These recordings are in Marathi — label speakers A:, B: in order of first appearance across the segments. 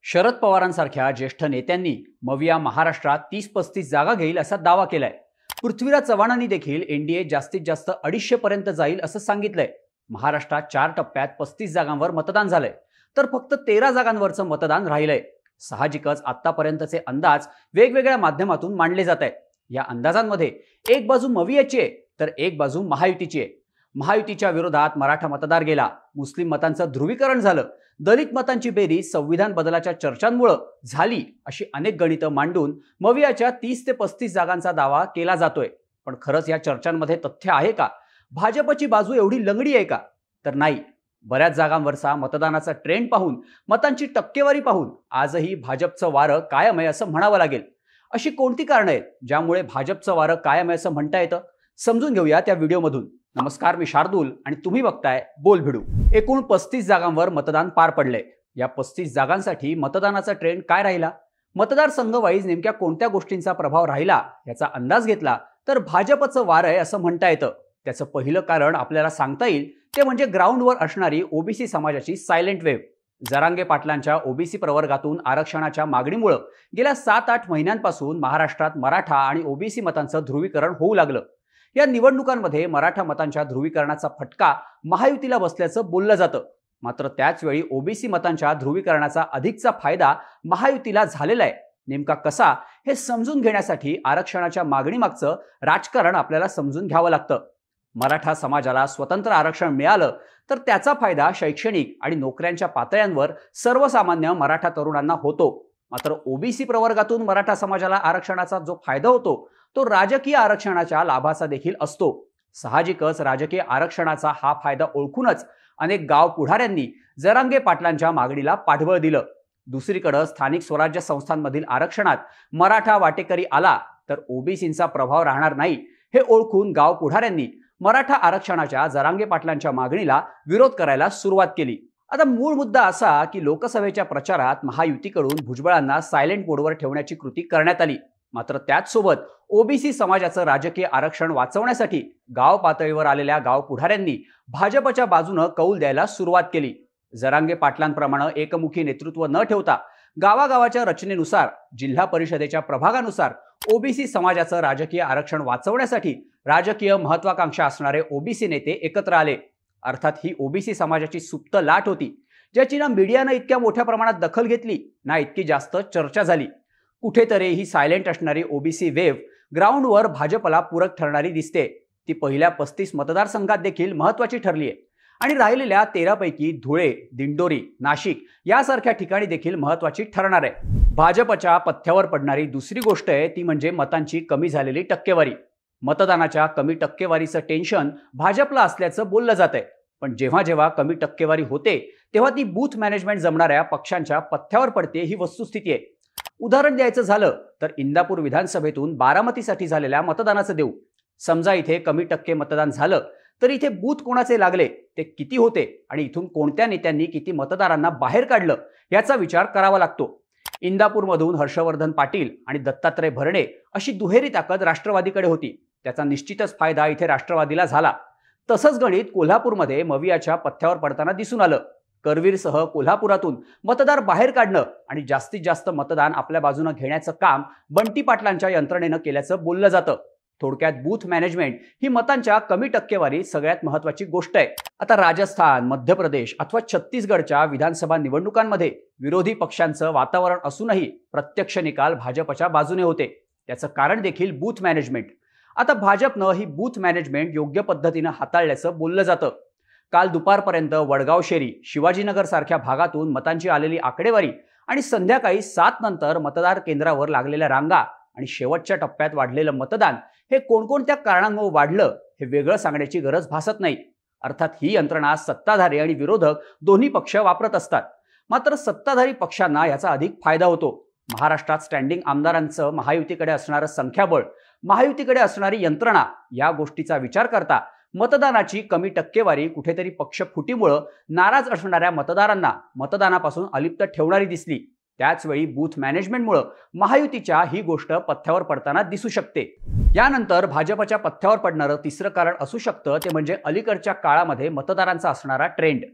A: शरद पवारांसारख्या ज्येष्ठ नेत्यांनी मविया महाराष्ट्रात 30-35 जागा घेईल असा दावा केलाय। पृथ्वीराज चव्हाणांनी देखील एनडीए जास्तीत जास्त 250 पर्यंत जाईल असं सांगितलंय। महाराष्ट्रात 4 टप्प्यात 35 जागांवर मतदान झालंय, तर फक्त 13 जागांवरचं मतदान राहिलंय। साहजिकच आतापर्यंतचे अंदाज वेगवेगळ्या माध्यमातून मांडले जात आहेत। या अंदाजांमध्ये एक बाजू मवियाची आहे तर एक बाजू महायुतीची आहे। महायुतीच्या विरोधात मराठा मतदार गेला, मुस्लिम मतांचं ध्रुवीकरण झालं, दलित मतांची बेरीज संविधान बदलाच्या चर्चांमुळे झाली, अशी अनेक गणितं मांडून मवियाच्या 30 ते 35 जागांचा दावा केला जातोय। पण खरंच या चर्चांमध्ये तथ्य आहे का? भाजपची बाजू एवढी लंगडी आहे का? तर नाही। बऱ्याच जागांवरचा मतदानाचा ट्रेंड पाहून, मतांची टक्केवारी पाहून आजही भाजपचं वारं कायम आहे असं म्हणावं लागेल। अशी कोणती कारणं आहेत ज्यामुळे भाजपचं वारं कायम आहे असं म्हणता येतं? समजून घेऊया त्या व्हिडिओमधून। नमस्कार, मी शार्दूल आणि तुम्ही बघताय बोल भिडू। एकूण 35 जागांवर मतदान पार पडले। या 35 जागांसाठी मतदानाचा ट्रेंड काय राहिला, मतदारसंघ वाईज नेमक्या कोणत्या गोष्टींचा प्रभाव राहिला याचा अंदाज घेतला तर भाजपचं वार आहे असं म्हणता येतं। त्याचं पहिलं कारण आपल्याला सांगता येईल ते म्हणजे ग्राउंडवर असणारी ओबीसी समाजाची सायलेंट वेव्ह। जरांगे पाटलांच्या ओबीसी प्रवर्गातून आरक्षणाच्या मागणीमुळे गेल्या 7-8 महिन्यांपासून महाराष्ट्रात मराठा आणि ओबीसी मतांचं ध्रुवीकरण होऊ लागलं। या निवडणुकांमध्ये मराठा मतांच्या ध्रुवीकरणाचा फटका महायुतीला बसल्याचं बोललं जातं। मात्र त्याच वेळी ओबीसी मतांच्या ध्रुवीकरणाचा अधिकचा फायदा महायुतीला झालेला आहे। नेमका कसा हे समजून घेण्यासाठी आरक्षणाच्या मागणीमागचं राजकारण आपल्याला समजून घ्यावं लागतं। मराठा समाजाला स्वतंत्र आरक्षण मिळालं तर त्याचा फायदा शैक्षणिक आणि नोकऱ्यांच्या पातळ्यांवर सर्वसामान्य मराठा तरुणांना होतो। मात्र ओबीसी प्रवर्गातून मराठा समाजाला आरक्षणाचा जो फायदा होतो तो राजकीय आरक्षणाच्या लाभाचा देखील असतो। साहजिकच राजकीय आरक्षणाचा हा फायदा ओळखूनच अनेक गाव पुढाऱ्यांनी जरांगे पाटलांच्या मागणीला पाठबळ दिलं। दुसरीकडे स्थानिक स्वराज्य संस्थांमधील आरक्षणात मराठा वाटेकरी आला तर ओबीसींचा प्रभाव राहणार नाही हे ओळखून गाव पुढाऱ्यांनी मराठा आरक्षणाच्या जरांगे पाटलांच्या मागणीला विरोध करायला सुरुवात केली। आता मूळ मुद्दा असा की लोकसभेच्या प्रचारात महायुतीकडून भुजबळांना सायलेंट मोडवर ठेवण्याची कृती करण्यात आली। मात्र त्याच सोबत ओबीसी समाजाचं राजकीय आरक्षण वाचवण्यासाठी गाव पातळीवर आलेल्या गाव पुढाऱ्यांनी भाजपच्या बाजूने कौल द्यायला सुरुवात केली। जरांगे पाटलांप्रमाणे एकमुखी नेतृत्व न ठेवता गावागावाच्या रचनेनुसार, जिल्हा परिषदेच्या प्रभागानुसार ओबीसी समाजाचं राजकीय आरक्षण वाचवण्यासाठी राजकीय महत्वाकांक्षा असणारे ओबीसी नेते एकत्र आले। अर्थात ही ओबीसी समाजाची सुप्त लाट होती, ज्याची ना मीडियानं इतक्या मोठ्या प्रमाणात दखल घेतली ना इतकी जास्त चर्चा झाली। कुठेतरी ही सायलेंट असणारी ओबीसी वेव्ह ग्राउंडवर भाजपला पूरक ठरणारी दिसते। ती पहिल्या 35 मतदारसंघात देखील महत्वाची ठरली आहे आणि राहिलेल्या 13 पैकी धुळे, दिंडोरी, नाशिक यासारख्या ठिकाणी देखील महत्वाची ठरणार आहे। भाजपच्या पथ्यावर पडणारी दुसरी गोष्ट आहे ती म्हणजे मतांची कमी झालेली टक्केवारी। मतदानाच्या कमी टक्केवारीचं टेन्शन भाजपला असल्याचं बोललं जातंय, पण जेव्हा जेव्हा कमी टक्केवारी होते तेव्हा ती बूथ मॅनेजमेंट जमणाऱ्या पक्षांच्या पथ्यावर पडते ही वस्तुस्थिती आहे। उदाहरण द्यायचं झालं तर इंदापूर विधानसभेतून बारामतीसाठी झालेल्या मतदानाचं देऊ। समजा इथे कमी टक्के मतदान झालं तर इथे बूथ कोणाचे लागले, ते किती होते आणि इथून कोणत्या नेत्यांनी किती मतदारांना बाहेर काढलं याचा विचार करावा लागतो। इंदापूरमधून हर्षवर्धन पाटील आणि दत्तात्रय भरणे अशी दुहेरी ताकद राष्ट्रवादीकडे होती, त्याचा निश्चितच फायदा इथे राष्ट्रवादीला झाला। तसंच गणित कोल्हापूरमध्ये मवियाच्या पथ्यावर पडताना दिसून आलं। करवीरसह कोल्हापुरातून मतदार बाहेर काढणं आणि जास्तीत जास्त मतदान आपल्या बाजूने घेण्याचं काम बंटी पाटलांच्या यंत्रणेनं केल्याचं बोललं जातं। थोडक्यात बूथ मॅनेजमेंट ही मतांच्या कमी टक्केवारीत सगळ्यात महत्वाची गोष्ट आहे। आता राजस्थान, मध्य प्रदेश अथवा छत्तीसगडच्या विधानसभा निवडणुकांमध्ये विरोधी पक्षांचं वातावरण असूनही प्रत्यक्ष निकाल भाजपच्या बाजूने होते। त्याचं कारण देखील बूथ मॅनेजमेंट। आता भाजपनं ही बूथ मॅनेजमेंट योग्य पद्धतीनं हाताळल्याचं बोललं जातं। काल दुपारपर्यंत वडगाव शेरी, शिवाजीनगर सारख्या भागातून मतांची आलेली आकडेवारी आणि संध्याकाळी 7 नंतर मतदार केंद्रावर लागलेल्या रांगा आणि शेवटच्या टप्प्यात वाढलेलं मतदान हे कोणकोणत्या कारणांमुळे वाढलं हे वेगळं सांगण्याची गरज भासत नाही। अर्थात ही यंत्रणा सत्ताधारी आणि विरोधक दोन्ही पक्ष वापरत असतात। मात्र सत्ताधारी पक्षांना याचा अधिक फायदा होतो। महाराष्ट्रात स्टँडिंग आमदारांचं महायुतीकडे असणारं संख्याबळ, महायुतीकडे असणारी यंत्रणा या गोष्टीचा विचार करता मतदानाची कमी टक्केवारी कुठेतरी पक्षफुटीमुळे नाराज असणाऱ्या मतदारांना मतदानापासून अलिप्त ठेवणारी दिसली। त्याचवेळी बूथ मॅनेजमेंटमुळे महायुतीच्या ही गोष्ट पथ्यावर पडताना दिसू शकते। यानंतर भाजपच्या पथ्यावर पडणारं तिसरं कारण असू शकतं ते म्हणजे अलीकडच्या काळामध्ये मतदारांचा असणारा ट्रेंड।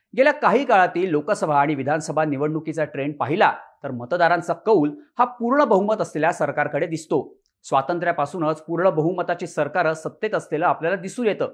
A: गेल्या काही काळातील लोकसभा आणि विधानसभा निवडणुकीचा ट्रेंड पाहिला तर मतदारांचा कौल हा पूर्ण बहुमत असलेल्या सरकारकडे दिसतो. स्वातंत्र्यापासूनच पूर्ण बहुमताची सरकार सत्तेत असलेलं आपल्याला दिसून येतं.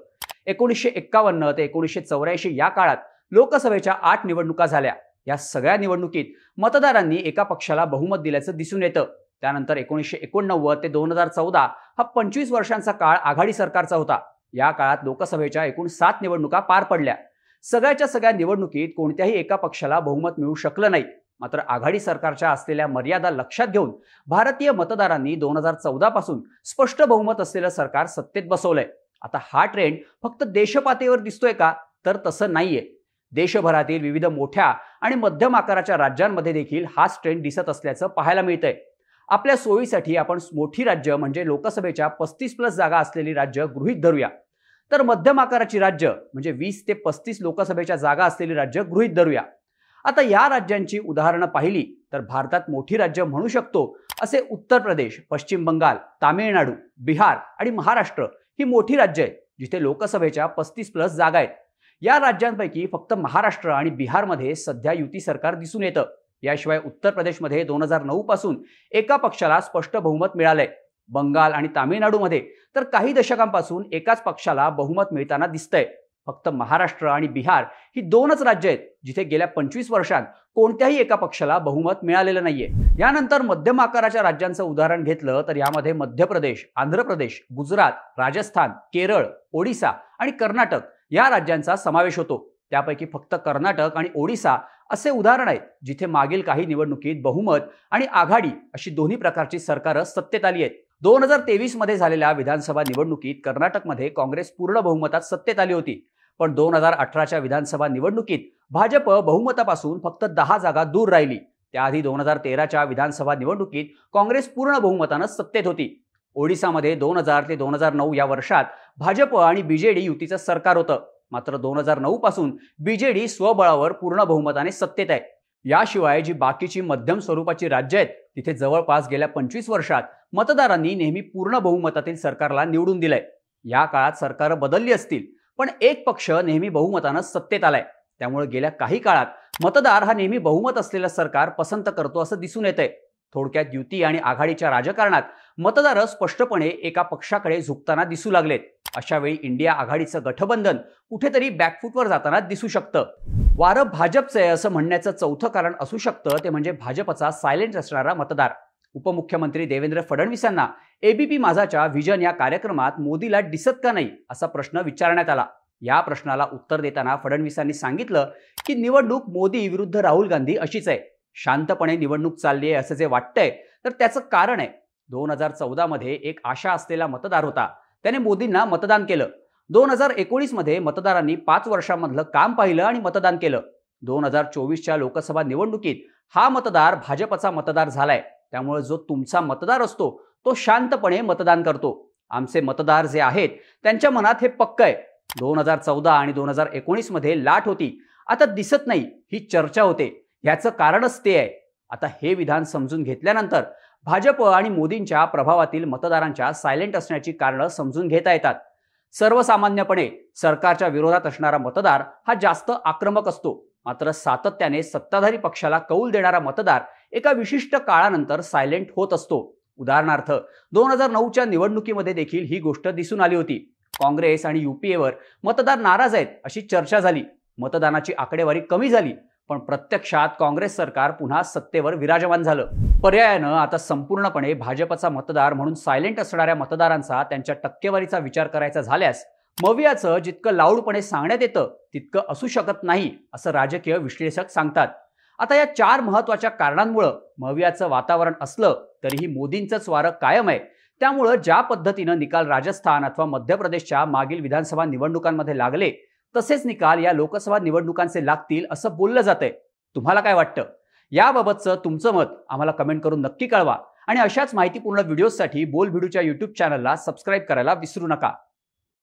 A: 1951 ते 1984 या काळात लोकसभेच्या 8 निवडणुका झाल्या. या सगळ्या निवडणुकीत मतदारांनी एका पक्षाला बहुमत दिल्याचं दिसून येतं. त्यानंतर 1989 ते 2014 हा 25 वर्षांचा काळ आघाडी सरकारचा होता. या काळात लोकसभेच्या एकूण 7 निवडणुका पार पडल्या. सगळ्याच्या सगळ्या निवडणुकीत कोणत्याही एका पक्षाला बहुमत मिळू शकलं नाही. मात्र आघाडी सरकारच्या असलेल्या मर्यादा लक्षात घेऊन भारतीय मतदारांनी 2014 पासून स्पष्ट बहुमत असलेलं सरकार सत्तेत बसवलंय. आता हा ट्रेंड फक्त देशपातळीवर दिसतोय का? तर तसं नाहीये. देशभरातील विविध मोठ्या आणि मध्यम आकाराच्या राज्यांमध्ये देखील हाच ट्रेंड दिसत असल्याचं पाहायला मिळतंय. आपल्या सोयीसाठी आपण मोठी राज्य म्हणजे लोकसभेच्या 35+ जागा असलेली राज्य गृहीत धरूया. तर मध्यम आकाराची राज्य म्हणजे 20 ते 35 लोकसभेच्या जागा असलेली राज्य गृहीत धरूया. आता या राज्यांची उदाहरणं पाहिली तर भारतात मोठी राज्य म्हणू शकतो असे उत्तर प्रदेश, पश्चिम बंगाल, तामिळनाडू, बिहार आणि महाराष्ट्र ही मोठी राज्य आहेत जिथे लोकसभेच्या 35+ जागा आहेत. या राज्यांपैकी फक्त महाराष्ट्र आणि बिहारमध्ये सध्या युती सरकार दिसून येतं. याशिवाय उत्तर प्रदेशमध्ये 2009 पासून एका पक्षाला स्पष्ट बहुमत मिळालंय. बंगाल आणि तामिळनाडूमध्ये तर काही दशकांपासून एकाच पक्षाला बहुमत मिळताना दिसतंय. फक्त महाराष्ट्र आणि बिहार ही 2च राज्य आहेत जिथे गेल्या 25 वर्षांत कोणत्याही एका पक्षाला बहुमत मिळालेलं नाहीये. यानंतर मध्यम आकाराच्या राज्यांचं उदाहरण घेतलं तर यामध्ये मध्य प्रदेश, आंध्र प्रदेश, गुजरात, राजस्थान, केरळ, ओडिशा आणि कर्नाटक या राज्यांचा समावेश होतो. त्यापैकी फक्त कर्नाटक आणि ओडिशा असे उदाहरण आहेत जिथे मागील काही निवडणुकीत बहुमत आणि आघाडी अशी दोन्ही प्रकारची सरकारं सत्तेत आली आहेत. 2023 मध्ये झालेल्या विधानसभा निवडणुकीत कर्नाटकमध्ये काँग्रेस पूर्ण बहुमतात सत्तेत आली होती. पण 2018च्या विधानसभा निवडणुकीत भाजप बहुमतापासून फक्त 10 जागा दूर राहिली. त्याआधी 2013च्या विधानसभा निवडणुकीत काँग्रेस पूर्ण बहुमतानं सत्तेत होती. ओडिशामध्ये 2000 ते 2009 या वर्षात भाजप आणि बीजेडी युतीचं सरकार होतं. मात्र 2009 पासून बीजेडी स्वबळावर पूर्ण बहुमताने सत्तेत आहे. याशिवाय जी बाकीची मध्यम स्वरूपाची राज्य आहेत तिथे जवळपास गेल्या 25 वर्षात मतदारांनी नेहमी पूर्ण बहुमतातील सरकारला निवडून दिलंय. या काळात सरकार बदलली असतील पण एक पक्ष नेहमी बहुमतानं सत्तेत आलाय. त्यामुळे गेल्या काही काळात मतदार हा नेहमी बहुमत असलेलं सरकार पसंत करतो असं दिसून येतंय. थोडक्यात युती आणि आघाडीच्या राजकारणात मतदार स्पष्टपणे एका पक्षाकडे झुकताना दिसू लागलेत. अशा वेळी इंडिया आघाडीचं गठबंधन कुठेतरी बॅकफूटवर जाताना दिसू शकतं. वारं भाजपचं आहे असं म्हणण्याचं चौथं कारण असू शकतं ते म्हणजे भाजपचा सायलेंट असणारा मतदार. उपमुख्यमंत्री देवेंद्र फडणवीसांना एबीपी माझाच्या व्हिजन या कार्यक्रमात मोदीला दिसत का नाही असा प्रश्न विचारण्यात आला. या प्रश्नाला उत्तर देताना फडणवीसांनी सांगितलं की निवडणूक मोदी विरुद्ध राहुल गांधी अशीच आहे. शांतपणे निवडणूक चालली आहे असं जे वाटतंय तर त्याचं कारण आहे. 2014 मध्ये एक आशा असलेला मतदार होता. त्याने मोदींना मतदान केलं. 2019 मध्ये मतदारांनी 5 वर्षांमधलं काम पाहिलं आणि मतदान केलं. 2024च्या लोकसभा निवडणुकीत हा मतदार भाजपचा मतदार झालाय. त्यामुळे जो तुमचा मतदार असतो तो शांतपणे मतदान करतो. आमचे मतदार जे आहेत त्यांच्या मनात हे पक्क आहे. 2014 आणि 2019 मध्ये लाट होती, आता दिसत नाही ही चर्चा होते. याचं कारणच ते आहे. आता हे विधान समजून घेतल्यानंतर भाजप आणि मोदींच्या प्रभावातील मतदारांच्या सायलेंट असण्याची कारणं समजून घेता येतात. सर्वसामान्यपणे सरकारच्या विरोधात असणारा मतदार हा जास्त आक्रमक असतो. मात्र सातत्याने सत्ताधारी पक्षाला कौल देणारा मतदार एका विशिष्ट काळानंतर सायलेंट होत असतो. उदाहरणार्थ 2009च्या निवडणुकीमध्ये देखील ही गोष्ट दिसून आली होती. काँग्रेस आणि युपीएवर मतदार नाराज आहेत अशी चर्चा झाली. मतदानाची आकडेवारी कमी झाली पण प्रत्यक्षात काँग्रेस सरकार पुन्हा सत्तेवर विराजमान झालं. पर्यायानं आता संपूर्णपणे भाजपचा मतदार म्हणून सायलेंट असणाऱ्या मतदारांचा त्यांच्या टक्केवारीचा विचार करायचा झाल्यास मवियाचं जितकं लाऊडपणे सांगण्यात येतं तितकं असू शकत नाही असं राजकीय विश्लेषक सांगतात. आता या 4 महत्त्वाच्या कारणांमुळे मवियाचं वातावरण असलं तरीही मोदींचंच वारं कायम आहे. त्यामुळे ज्या पद्धतीनं निकाल राजस्थान अथवा मध्य प्रदेशच्या मागील विधानसभा निवडणुकांमध्ये लागले तसेच निकाल या लोकसभा निवडणुकांचे लागतील असं बोललं जातंय. तुम्हाला काय वाटतं? याबाबतचं तुमचं मत आम्हाला कमेंट करून नक्की कळवा आणि अशाच माहितीपूर्ण व्हिडिओसाठी बोल भिडूच्या YouTube चॅनलला सबस्क्राईब करायला विसरू नका.